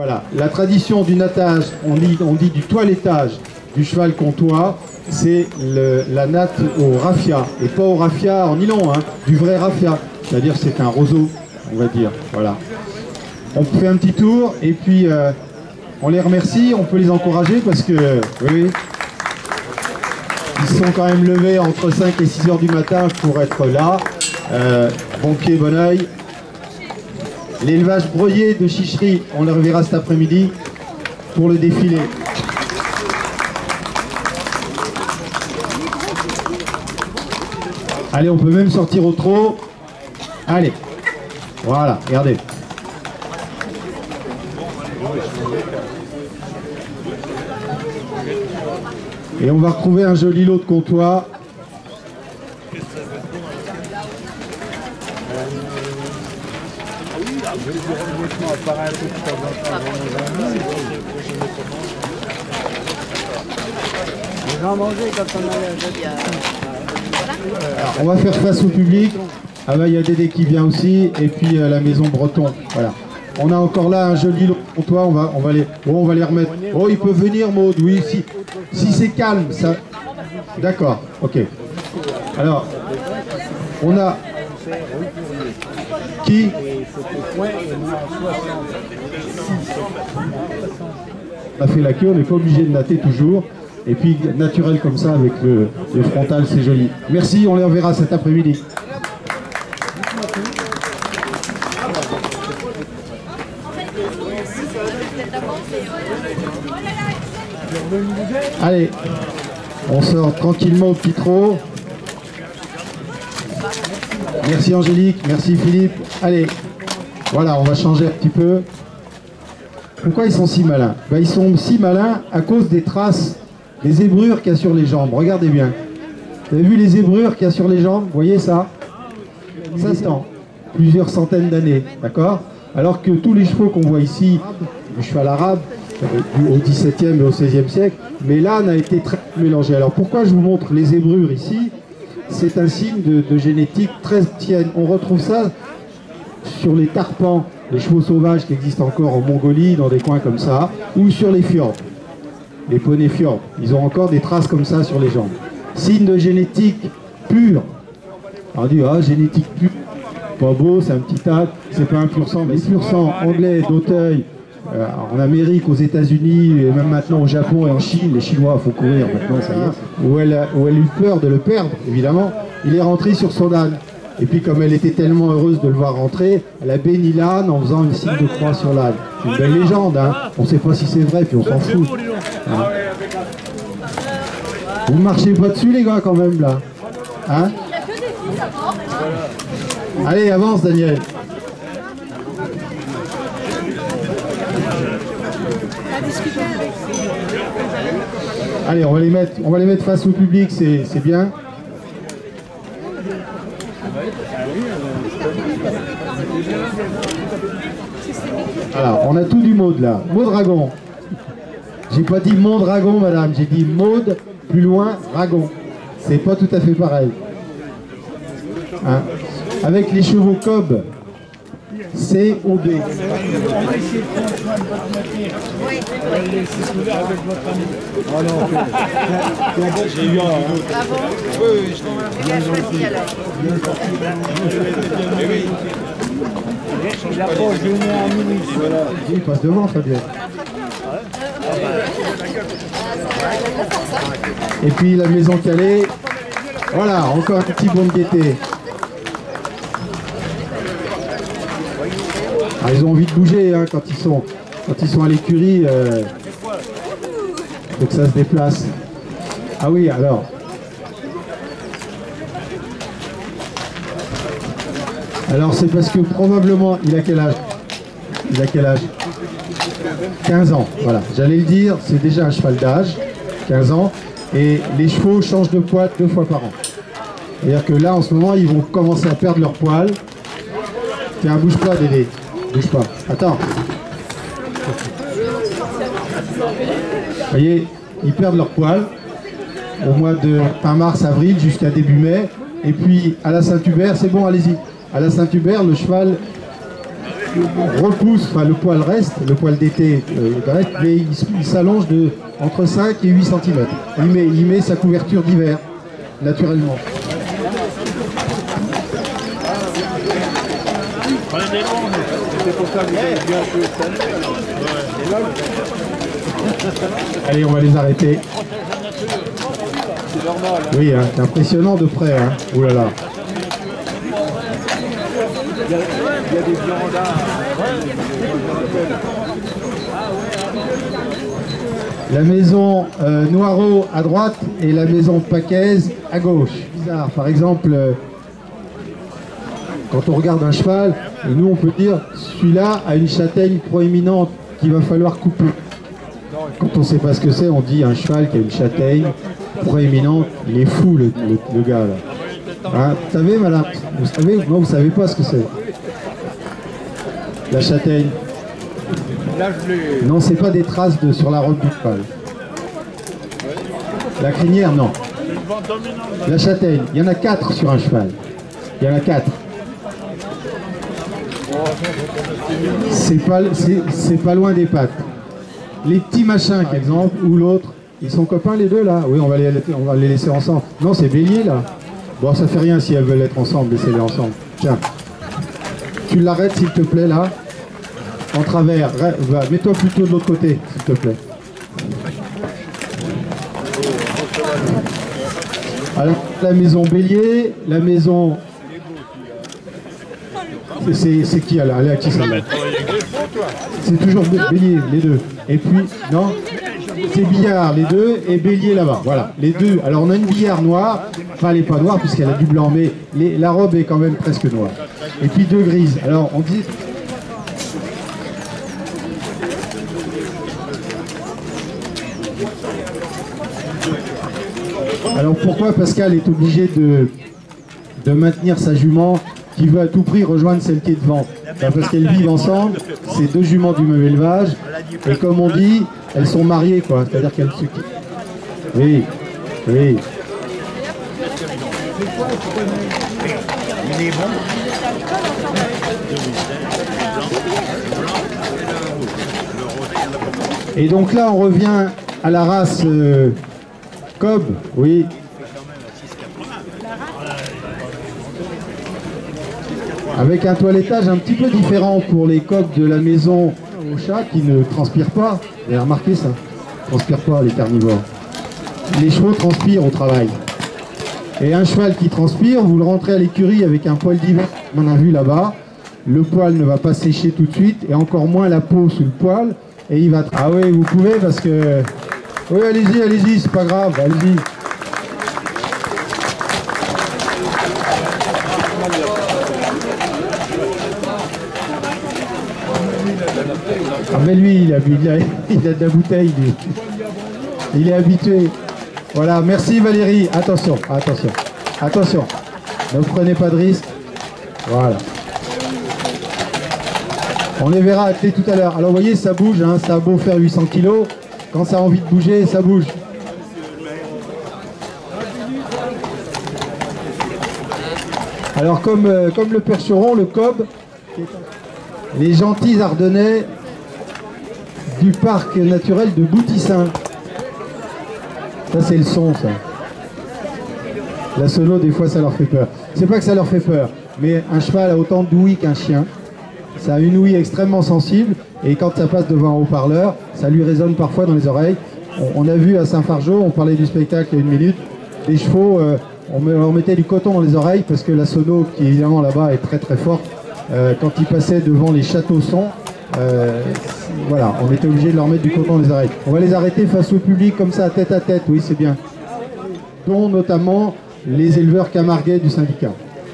Voilà, la tradition du nattage, on dit du toilettage du cheval comtois, c'est la natte au raffia, et pas au raffia en nylon, hein, du vrai raffia, c'est-à-dire c'est un roseau, on va dire, voilà. On fait un petit tour, et puis on les remercie, on peut les encourager, parce que, oui, ils sont quand même levés entre 5 et 6 heures du matin pour être là, bon pied, bon oeil. L'élevage broyé de Chicherie, on le reverra cet après-midi pour le défilé. Allez, on peut même sortir au trot. Allez, voilà, regardez. Et on va retrouver un joli lot de comtois. Alors, on va faire face au public. Ah bah, il y a Dédé qui vient aussi, et puis la maison Breton. Voilà. On a encore là un joli lot pour toi. On va les remettre. Oh, il peut venir, Maud. Oui, si c'est calme, ça. D'accord. Ok. Alors, on a qui? On a fait la queue, on n'est pas obligé de natter toujours. Et puis naturel comme ça avec le frontal, c'est joli. Merci, on les reverra cet après-midi. Allez, on sort tranquillement au petit trot. Merci Angélique, merci Philippe. Allez, voilà, on va changer un petit peu. Pourquoi ils sont si malins? Ben, ils sont si malins à cause des traces, des zébrures qu'il y a sur les jambes. Regardez bien. Vous avez vu les zébrures qu'il y a sur les jambes? Vous voyez ça? Ça se tend. Plusieurs centaines d'années, d'accord? Alors que tous les chevaux qu'on voit ici, du cheval arabe, au XVIIe et au XVIe siècle, mais l'âne a été très mélangé. Alors pourquoi je vous montre les zébrures ici? C'est un signe de génétique très ancienne. On retrouve ça sur les tarpans, les chevaux sauvages qui existent encore en Mongolie, dans des coins comme ça, ou sur les fjords, les poneys fjords. Ils ont encore des traces comme ça sur les jambes. Signe de génétique pure. On dit, ah, génétique pure, pas beau, c'est un petit tas, c'est pas un pur sang, mais pur sang anglais d'Auteuil, en Amérique, aux États-Unis, et même maintenant au Japon et en Chine, les Chinois, il faut courir maintenant, ça y est, où elle a eu peur de le perdre, évidemment, il est rentré sur son âne. Et puis comme elle était tellement heureuse de le voir rentrer, elle a béni l'âne en faisant une signe de croix sur l'âne. C'est une belle légende, hein. On ne sait pas si c'est vrai, puis on s'en fout. Hein. Vous ne marchez pas dessus les gars quand même là, hein? Allez, avance Daniel. Allez, on va les mettre face au public, c'est bien. Alors, on a tout du Maud là. Maud Dragon. J'ai pas dit mon dragon, madame, j'ai dit Maud, plus loin, dragon. C'est pas tout à fait pareil. Hein? Avec les chevaux Cobb, C-O-B. J'ai eu un doute. Ah bon? Oui, je t'en remercie alors. Il a pas gêné un minute. Voilà. Il passe devant, Fabien. Et puis la maison calée. Voilà, encore un petit bon de gaieté. Ah, ils ont envie de bouger hein, quand ils sont à l'écurie. Faut que ça se déplace. Ah oui, alors. Alors c'est parce que probablement, il a quel âge? Il a quel âge? 15 ans, voilà. J'allais le dire, c'est déjà un cheval d'âge, 15 ans. Et les chevaux changent de poids 2 fois par an. C'est-à-dire que là, en ce moment, ils vont commencer à perdre leur poil. Tiens, bouge pas, Dédé. Bouge pas. Attends. Vous voyez, ils perdent leur poil au mois de fin mars, avril, jusqu'à début mai. Et puis, à la Saint-Hubert, c'est bon, allez-y. À la Saint-Hubert, le cheval repousse, enfin le poil reste, le poil d'été reste, mais il s'allonge de entre 5 et 8 cm. Il met sa couverture d'hiver, naturellement. Allez, on va les arrêter. Oui, hein, c'est impressionnant de près. Hein. Ouh là là. Il y a des viandards. La maison Noireau à droite et la maison Paquaise à gauche. Bizarre. Par exemple, quand on regarde un cheval, et nous on peut dire celui-là a une châtaigne proéminente qu'il va falloir couper. Quand on ne sait pas ce que c'est, on dit un cheval qui a une châtaigne proéminente. Il est fou le gars là. Hein, vous savez, madame, vous savez, non, vous savez pas ce que c'est. La châtaigne. Non, c'est pas des traces sur la robe du cheval. La crinière, non. La châtaigne, il y en a 4 sur un cheval. Il y en a 4. C'est pas loin des pattes. Les petits machins, par exemple, ou l'autre, ils sont copains les deux là. Oui, on va les laisser ensemble. Non, c'est Bélier là. Bon, ça fait rien si elles veulent être ensemble, laissez-les ensemble. Tiens. Tu l'arrêtes s'il te plaît là. En travers. Mets-toi plutôt de l'autre côté, s'il te plaît. Alors, la maison Bélier, la maison... C'est qui elle est à qui celle-là? C'est toujours Bélier, les deux. Et puis, non, c'est Billard, les deux, et Bélier là-bas. Voilà, les deux. Alors on a une Billard noire, enfin elle n'est pas noire puisqu'elle a du blanc, mais la robe est quand même presque noire. Et puis 2 grises. Alors on dit... Alors pourquoi Pascal est obligé de maintenir sa jument qui veut à tout prix rejoindre celle qui est devant? Parce qu'elles vivent ensemble, c'est 2 juments du même élevage, et comme on dit, elles sont mariées, quoi. C'est-à-dire qu'elles se quittent. Oui, oui. Il est bon. Et donc là, on revient à la race Cobb, oui. Avec un toilettage un petit peu différent pour les coqs de la maison au chat qui ne transpirent pas. Vous avez remarqué ça? Ils ne transpirent pas les carnivores. Les chevaux transpirent au travail. Et un cheval qui transpire, vous le rentrez à l'écurie avec un poil d'hiver, on a vu là-bas. Le poil ne va pas sécher tout de suite et encore moins la peau sous le poil. Et il va... Ah oui, vous pouvez parce que... Oui, allez-y, allez-y, c'est pas grave, allez-y. Ah mais lui, il a de la bouteille, lui. Il est habitué. Voilà, merci Valérie. Attention, attention, attention. Ne prenez pas de risque. Voilà. On les verra atteler tout à l'heure. Alors vous voyez, ça bouge, hein, ça a beau faire 800 kg. Quand ça a envie de bouger, ça bouge. Alors comme le percheron, le Cobb, les gentils Ardennais du parc naturel de Boutissin. Ça c'est le son, ça. La sono, des fois ça leur fait peur. C'est pas que ça leur fait peur, mais un cheval a autant d'ouïe qu'un chien. Ça a une ouïe extrêmement sensible et quand ça passe devant un haut-parleur, ça lui résonne parfois dans les oreilles. On a vu à Saint-Fargeau, on parlait du spectacle il y a 1 minute, les chevaux, on leur mettait du coton dans les oreilles parce que la sono qui évidemment là-bas est très très forte. Quand ils passaient devant les châteaux sons, voilà, on était obligé de leur mettre du coton dans les oreilles. On va les arrêter face au public comme ça, tête à tête, oui c'est bien. Dont notamment les éleveurs camarguais du syndicat.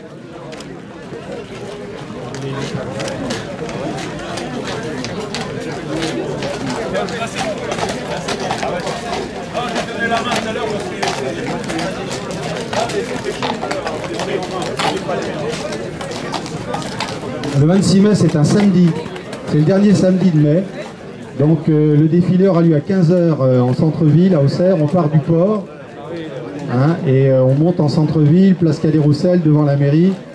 Le 26 mai, c'est un samedi. C'est le dernier samedi de mai. Donc le défilé aura lieu à 15 h en centre-ville, à Auxerre. On part du port hein, et on monte en centre-ville, place Cadet-Roussel, devant la mairie.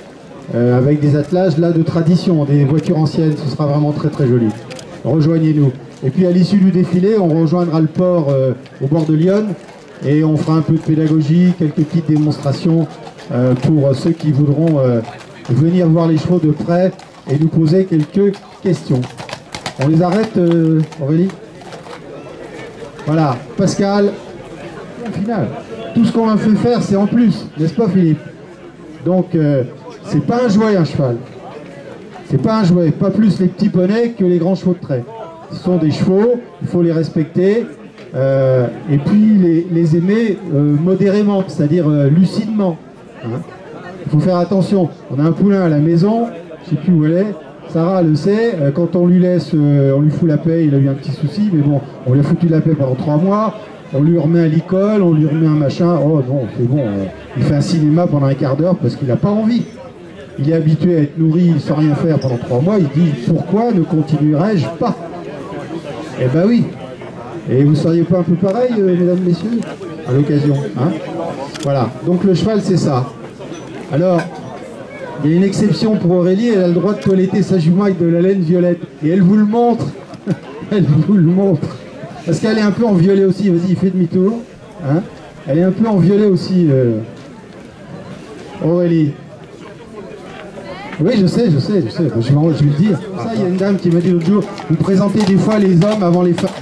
avec des attelages là de tradition, des voitures anciennes, ce sera vraiment très très joli. Rejoignez-nous. Et puis à l'issue du défilé, on rejoindra le port au bord de Lyon et on fera un peu de pédagogie, quelques petites démonstrations pour ceux qui voudront venir voir les chevaux de près et nous poser quelques questions. On les arrête, Aurélie? Voilà, Pascal, au final, tout ce qu'on a fait faire, c'est en plus, n'est-ce pas Philippe? Donc, c'est pas un jouet, un cheval. C'est pas un jouet, pas plus les petits poneys que les grands chevaux de trait. Ce sont des chevaux, il faut les respecter, et puis les aimer modérément, c'est-à-dire lucidement. Hein. Il faut faire attention. On a un poulain à la maison, je ne sais plus où elle est, Sarah le sait, quand on lui laisse, on lui fout la paix, il a eu un petit souci, mais bon, on lui a foutu la paix pendant 3 mois, on lui remet un licol, on lui remet un machin, oh non, c'est bon, il fait un cinéma pendant un quart d'heure parce qu'il n'a pas envie. Il est habitué à être nourri sans rien faire pendant 3 mois, il dit pourquoi ne continuerais-je pas? Eh ben oui. Et vous ne seriez pas un peu pareil, mesdames, messieurs, à l'occasion, hein? Voilà, donc le cheval c'est ça. Alors, il y a une exception pour Aurélie, elle a le droit de toiletter sa jument avec de la laine violette. Et elle vous le montre. Elle vous le montre. Parce qu'elle est un peu en violet aussi, vas-y, fais demi-tour. Hein, elle est un peu en violet aussi, Aurélie. Oui, je sais. Je vais le dire. Ça, il y a une dame qui m'a dit l'autre jour, vous présentez des fois les hommes avant les femmes.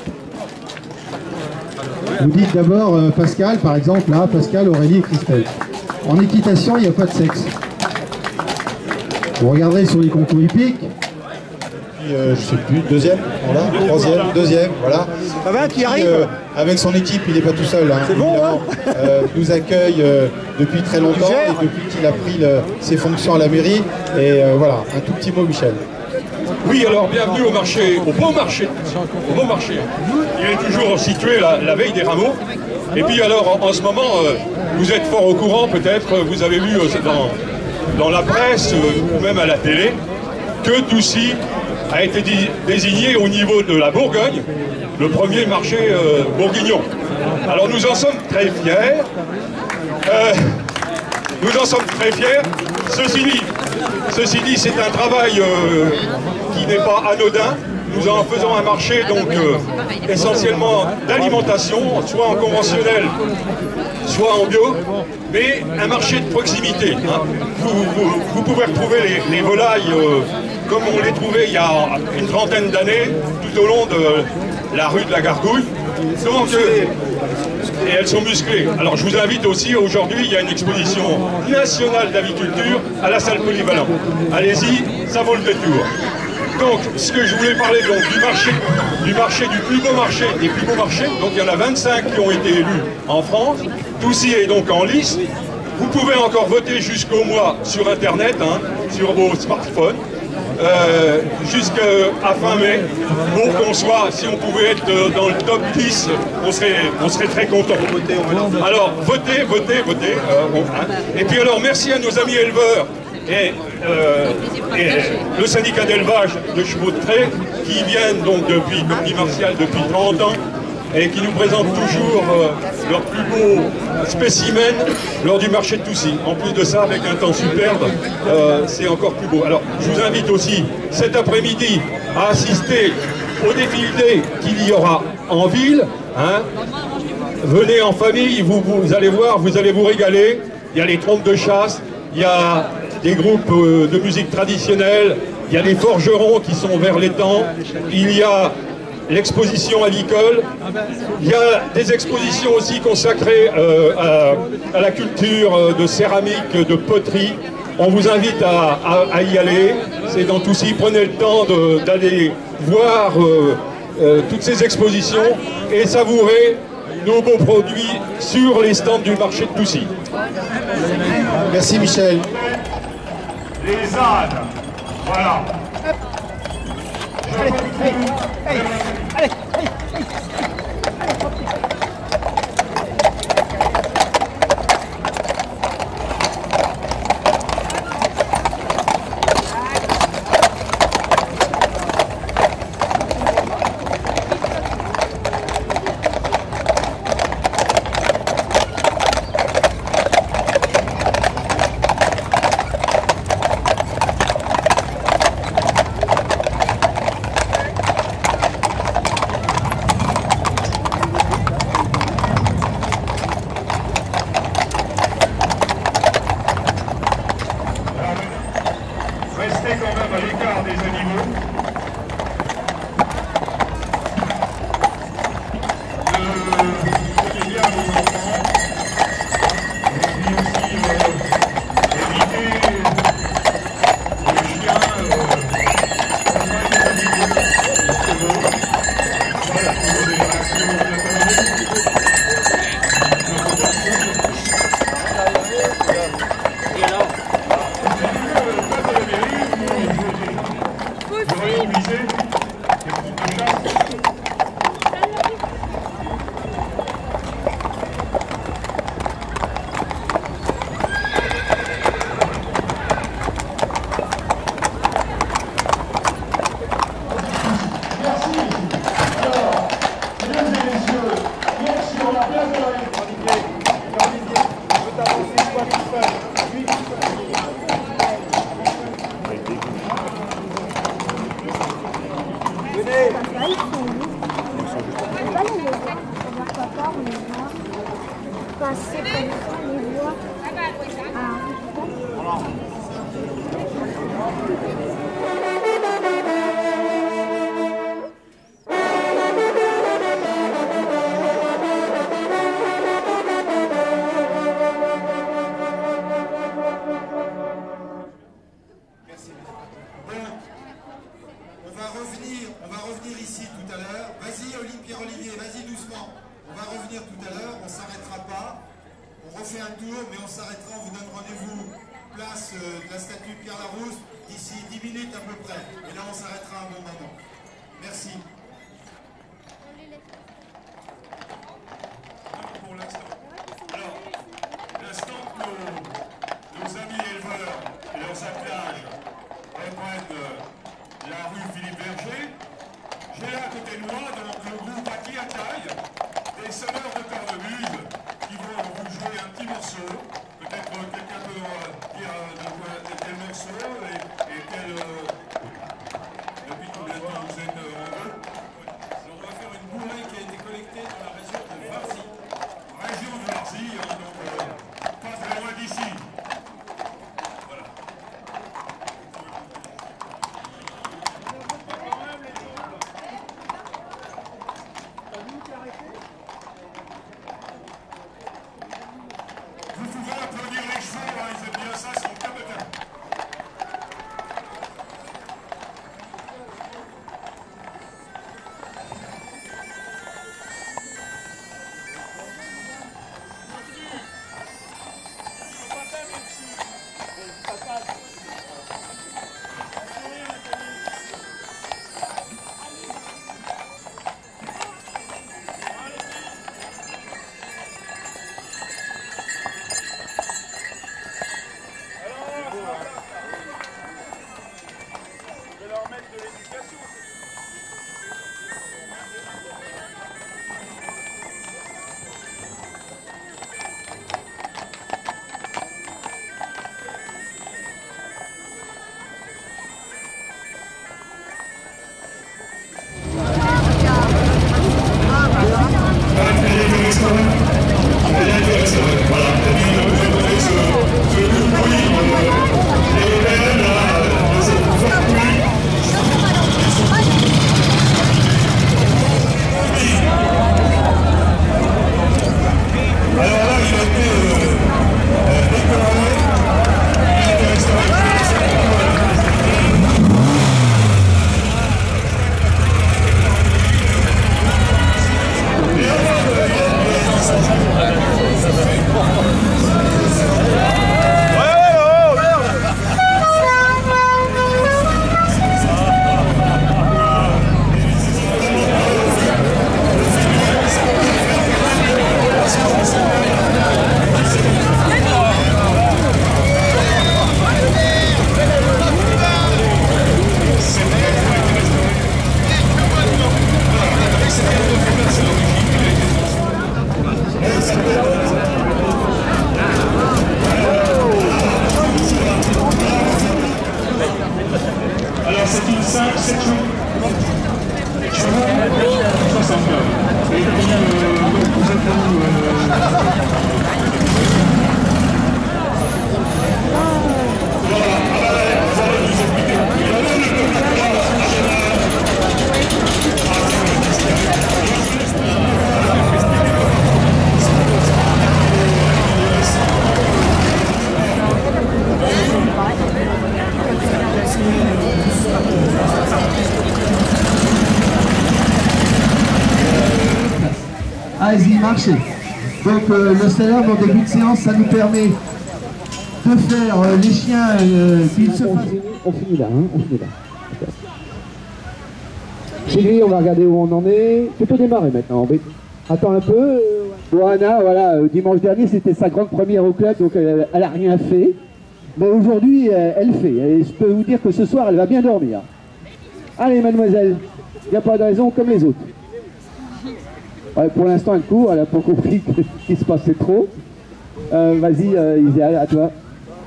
Vous dites d'abord Pascal, par exemple, là, Pascal, Aurélie et Christelle. En équitation, il n'y a pas de sexe. Vous regarderez sur les concours hippiques. Je sais plus, deuxième, voilà, troisième, deuxième, voilà. Ça va, qui arrive avec son équipe, il n'est pas tout seul. Hein, c'est bon, hein nous accueille depuis très longtemps, et depuis qu'il a pris ses fonctions à la mairie. Et voilà, un tout petit mot, Michel. Oui, alors bienvenue au marché, au beau marché. Au beau marché. Il est toujours situé la veille des rameaux. Et puis alors, en ce moment, vous êtes fort au courant peut-être, vous avez vu dans la presse ou même à la télé, que Toucy a été désigné au niveau de la Bourgogne, le premier marché bourguignon. Alors nous en sommes très fiers. Ceci dit, c'est un travail qui n'est pas anodin. Nous en faisons un marché donc essentiellement d'alimentation, soit en conventionnel, soit en bio, mais un marché de proximité. Hein. Vous pouvez retrouver les volailles comme on les trouvait il y a une trentaine d'années, tout au long de la rue de la Gargouille. Donc, et elles sont musclées. Alors je vous invite aussi, aujourd'hui il y a une exposition nationale d'aviculture à la salle polyvalente. Allez-y, ça vaut le détour. Donc ce que je voulais parler donc, du plus beau marché, des plus beaux marchés, donc il y en a 25 qui ont été élus en France. Toucy est donc en lice. Vous pouvez encore voter jusqu'au mois sur internet, hein, sur vos smartphones. Jusqu'à fin mai, pour qu'on soit, si on pouvait être dans le top 10, on serait très content. Alors votez. Et puis alors merci à nos amis éleveurs et le syndicat d'élevage de chevaux de trait qui viennent donc depuis, comme dit Martial, depuis 30 ans et qui nous présentent toujours leurs plus beaux spécimens lors du marché de Toucy. En plus de ça, avec un temps superbe, c'est encore plus beau. Alors, je vous invite aussi cet après-midi à assister au défilé qu'il y aura en ville. Hein. Venez en famille, vous allez voir, vous allez vous régaler. Il y a les trompes de chasse, il y a des groupes de musique traditionnelle, il y a des forgerons qui sont vers l'étang, il y a l'exposition avicole, il y a des expositions aussi consacrées à la culture de céramique, de poterie. On vous invite à y aller, c'est dans Toucy, prenez le temps d'aller voir toutes ces expositions et savourer nos beaux produits sur les stands du marché de Toucy. Merci Michel. Les ânes, voilà. Passer comme ça, les voix. On va revenir ici tout à l'heure. Vas-y, Pierre-Olivier, vas-y doucement. On va revenir tout à l'heure, on ne s'arrêtera pas. On refait un tour, mais on s'arrêtera. On vous donne rendez-vous place de la statue Pierre Larousse d'ici 10 minutes à peu près. Et là, on s'arrêtera un bon moment. Merci. Pour l'instant. Alors, l'instant que nos amis éleveurs et leurs attelages reprennent la rue Philippe Berger, j'ai là à côté de moi, donc, le groupe Aki Ataï, des sonneurs de cornemuse qui vont vous jouer un petit morceau. Peut-être quelqu'un peut dire de quel morceau et quel... depuis combien de temps vous êtes en eux. On va faire une bourrée qui a été collectée dans la région de Varzy. Région de Varzy, donc pas très loin d'ici. Voilà. Vous pouvez applaudir les chevaux, hein, ils aiment bien ça, ils sont capitaines. Alors c'est une 5, 7 jours. 69. Et puis nous Allez-y, marchez. Donc le célèbre en début de séance, ça nous permet de faire les chiens qui se fassent. On finit là, hein, on finit là. Sylvie, on va regarder où on en est. Tu peux démarrer maintenant. Attends un peu. Johanna, voilà, dimanche dernier, c'était sa grande première au club, donc elle n'a rien fait. Mais aujourd'hui, elle fait. Et je peux vous dire que ce soir, elle va bien dormir. Allez, mademoiselle, il n'y a pas de raison comme les autres. Ouais, pour l'instant, elle court, elle a pas compris qu'il se passait trop. Vas-y, Iséa, à toi.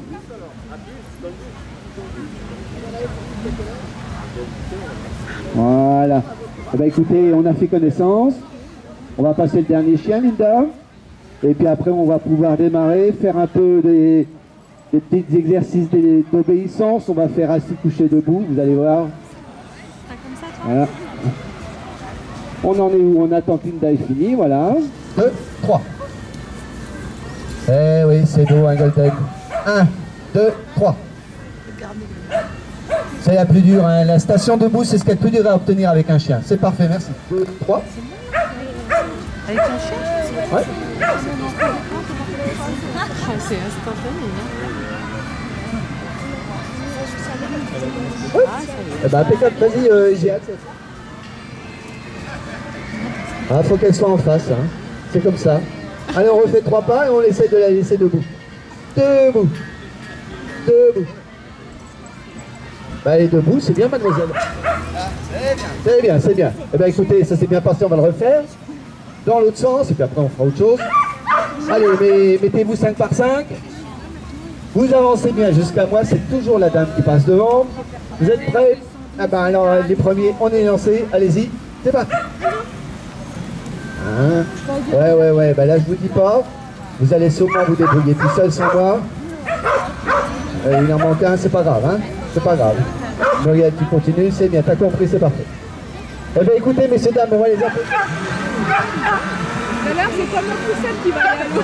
Voilà. Eh ben, écoutez, on a fait connaissance. On va passer le dernier chien, Linda. Et puis après, on va pouvoir démarrer, faire un peu des petits exercices d'obéissance. On va faire assis, couché, debout, vous allez voir. Voilà. On en est où? On attend qu'Inda est fini, voilà. 2, 3. Eh oui, c'est beau, un golden. 1, 2, 3. C'est la plus dure, hein. La station debout, c'est ce qu'il y a de plus dur à obtenir avec un chien. C'est parfait, merci. 2, 3. Avec un chien? Ouais. C'est instantané, Ouais. Eh ben, impeccable, vas-y, j'ai hâte. Ah, faut qu'elle soit en face, hein. C'est comme ça. Allez, on refait 3 pas et on essaie de la laisser debout. Debout. Debout. Bah, elle est debout, c'est bien, mademoiselle. C'est bien, c'est bien. Eh bien, écoutez, ça s'est bien passé, on va le refaire. Dans l'autre sens, et puis après, on fera autre chose. Allez, mettez-vous 5 par 5. Vous avancez bien jusqu'à moi, c'est toujours la dame qui passe devant. Vous êtes prêts? Ah ben alors, les premiers, on est lancés. Allez-y, c'est parti. Hein? Ouais, bah là je vous dis pas. Vous allez sûrement vous débrouiller tout seul sans moi. Il en manque un, c'est pas grave, hein? C'est pas grave. Muriel, tu continues, c'est bien, t'as compris, c'est parfait. Eh bien écoutez, messieurs, dames, on va les appeler. Tout à l'heure, c'est comme la poussette qui va aller à l'eau.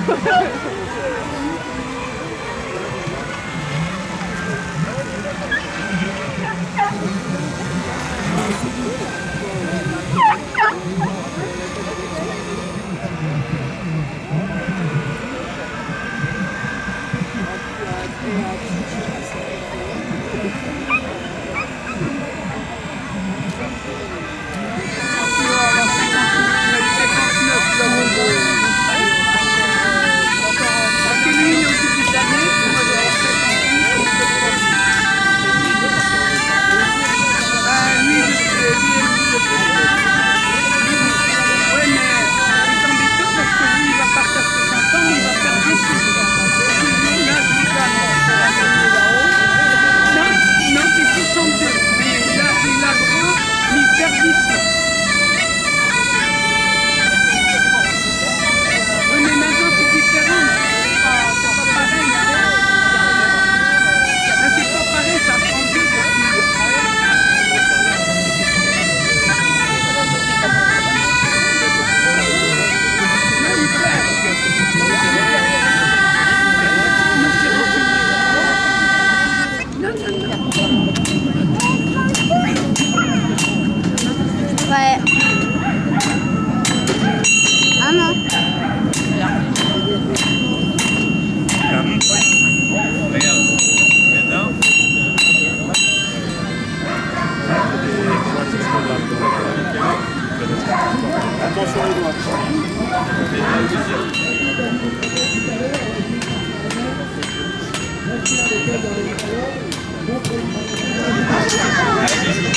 Allez-y.